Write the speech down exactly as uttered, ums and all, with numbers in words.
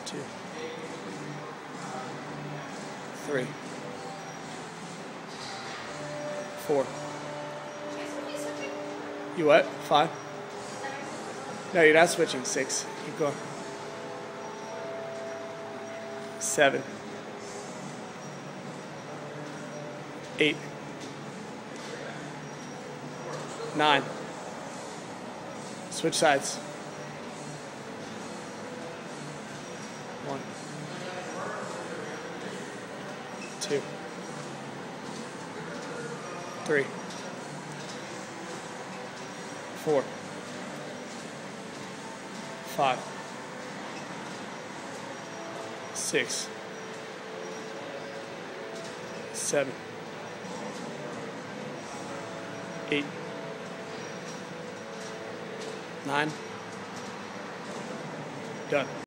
two, three, four. You what? Five? No, you're not switching. Six. Keep going. Seven. Eight. Nine. Switch sides. One. Two. Three. Four. Five. Six. Seven. Eight. Nine. Done.